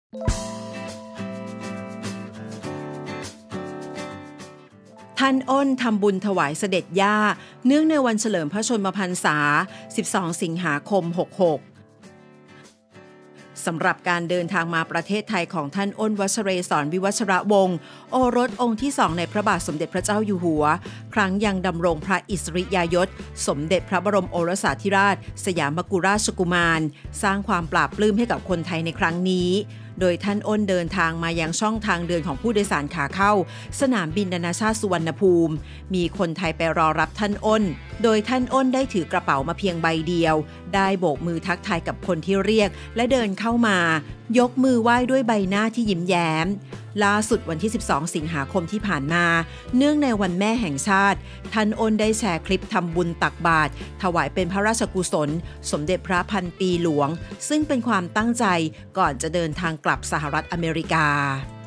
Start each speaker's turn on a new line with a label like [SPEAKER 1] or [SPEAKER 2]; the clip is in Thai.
[SPEAKER 1] ท่านอ้นทำบุญถวายเสด็จย่าเนื่องในวันเฉลิมพระชนมพรรษา 12 สิงหาคม 66 สำหรับการเดินทางมาประเทศไทยของท่านอ้นวชเรศรวิวัชรวงศ์โอรสองค์ที่2ในพระบาทสมเด็จพระเจ้าอยู่หัวครั้งยังดำรงพระอิสริยยศสมเด็จพระบรมโอรสาธิราชสยามกุฎราชกุมารสร้างความปลาบปลื้มให้กับคนไทยในครั้งนี้โดยท่านอ้นเดินทางมายังช่องทางเดินของผู้โดยสารขาเข้าสนามบินนานาชาติสุวรรณภูมิมีคนไทยไปรอรับท่านอ้นโดยท่านอ้นได้ถือกระเป๋ามาเพียงใบเดียวได้โบกมือทักทายกับคนที่เรียกและเดินเข้ามายกมือไหว้ด้วยใบหน้าที่ยิ้มแย้มล่าสุดวันที่ 12 สิงหาคมที่ผ่านมาเนื่องในวันแม่แห่งชาติท่านอ้นได้แชร์คลิปทำบุญตักบาตรถวายเป็นพระราชกุศลสมเด็จพระพันปีหลวงซึ่งเป็นความตั้งใจก่อนจะเดินทางกลับสหรัฐอเมริกา